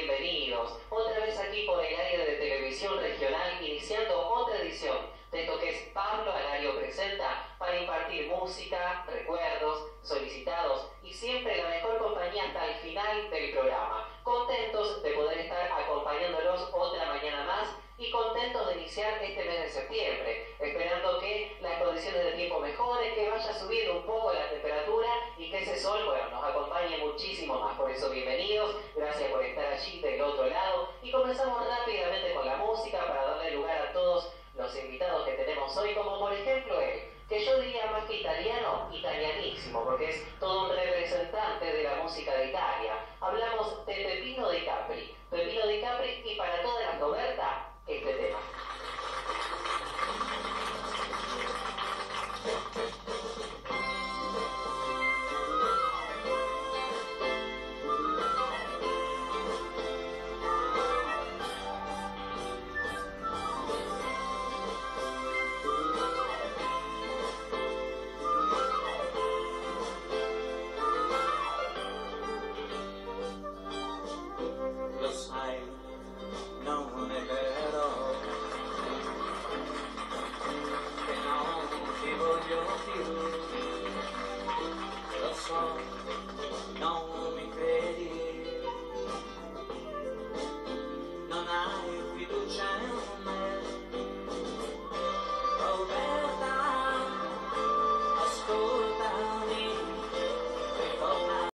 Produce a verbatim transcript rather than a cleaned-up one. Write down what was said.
bienvenidos. Otra vez aquí por el aire de Televisión Regional, iniciando otra edición de esto que es Pablo Alario Presenta, para impartir música, recuerdos, solicitados y siempre la mejor compañía hasta el final del programa. Contentos de poder estar acompañándolos otra mañana más y contentos de iniciar este mes de septiembre, esperando que las condiciones de tiempo mejoren, que vaya subiendo un poco la temperatura y que ese sol, bueno, nos acompañe muchísimo más. Por eso, bienvenidos, gracias por estar allí del otro lado y comenzamos rápidamente con la música para darle lugar a todos los invitados que tenemos hoy, como por ejemplo él, que yo diría más que italiano, italianísimo, porque es todo un representante de la música de Italia. Hablamos de Peppino Di Capri, Peppino Di Capri, y para toda la coberta, este tema.